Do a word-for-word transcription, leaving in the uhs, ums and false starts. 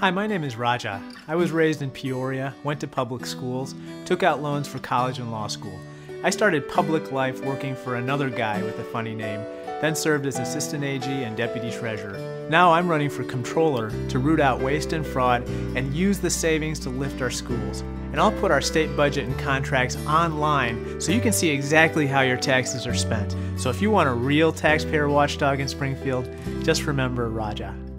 Hi, my name is RAH-jah. I was raised in Peoria, went to public schools, took out loans for college and law school. I started public life working for another guy with a funny name, then served as assistant A G and deputy treasurer. Now I'm running for comptroller to root out waste and fraud and use the savings to lift our schools. And I'll put our state budget and contracts online so you can see exactly how your taxes are spent. So if you want a real taxpayer watchdog in Springfield, just remember RAH-jah.